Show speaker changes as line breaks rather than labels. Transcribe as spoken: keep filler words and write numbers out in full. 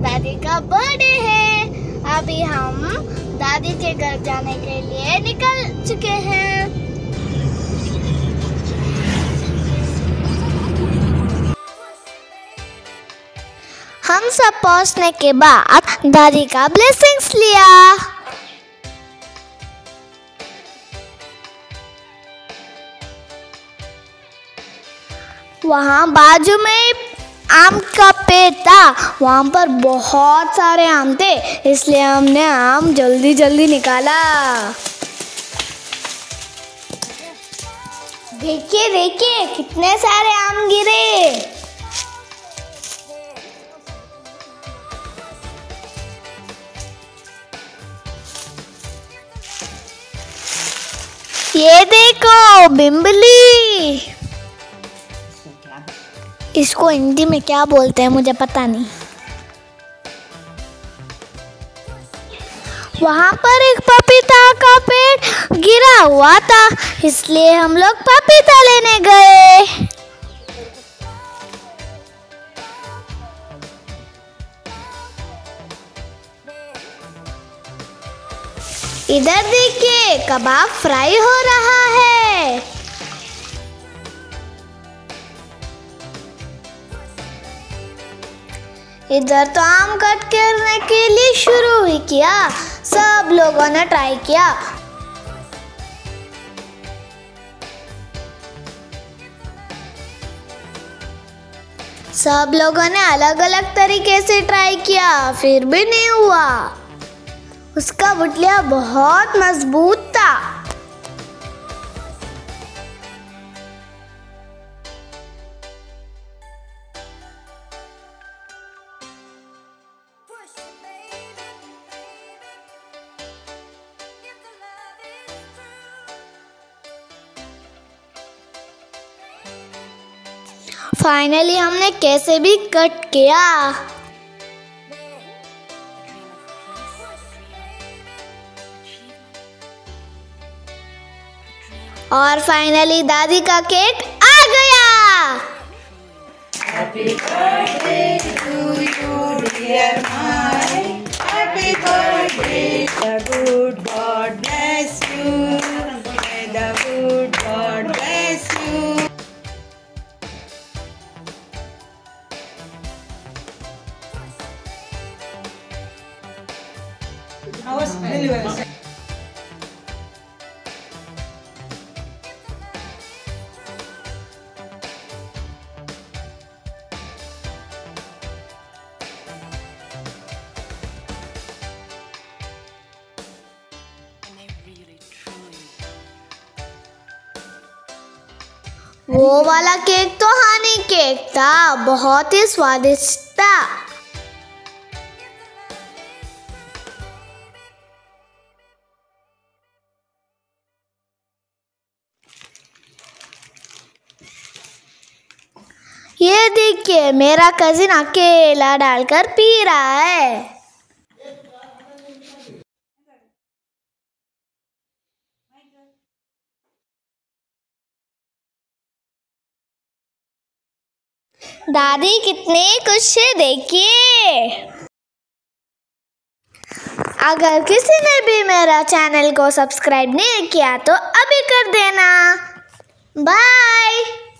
दादी का बर्थडे है। अभी हम दादी के घर जाने के लिए निकल चुके हैं। हम सब पहुंचने के बाद दादी का ब्लेसिंग्स लिया। वहाँ बाजू में आम का पेड़ था, वहाँ पर बहुत सारे आम थे, इसलिए हमने आम जल्दी जल्दी निकाला। देखिए देखिए कितने सारे आम गिरे। ये देखो बिम्बली। इसको हिंदी में क्या बोलते हैं मुझे पता नहीं। वहाँ पर एक पपीता का पेड़ गिरा हुआ था, इसलिए हम लोग पपीता लेने गए। इधर देखिए कबाब फ्राई हो रहा है। इधर तो आम कट करने के लिए शुरू ही किया, सब लोगों ने ट्राई किया। सब लोगों ने अलग अलग तरीके से ट्राई किया, फिर भी नहीं हुआ। उसका बुटिया बहुत मजबूत था। फाइनली हमने कैसे भी कट किया। और फाइनली दादी का केक आ गया।
Happy birthday to you, dear my. Happy birthday. The good God bless you. May the good God bless you. I was very well.
वो वाला केक तो हनी केक था, बहुत ही स्वादिष्ट था। ये देखिए मेरा कजिन अकेला डालकर पी रहा है। दादी कितने खुश है देखिए। अगर किसी ने भी मेरा चैनल को सब्सक्राइब नहीं किया तो अभी कर देना। बाय।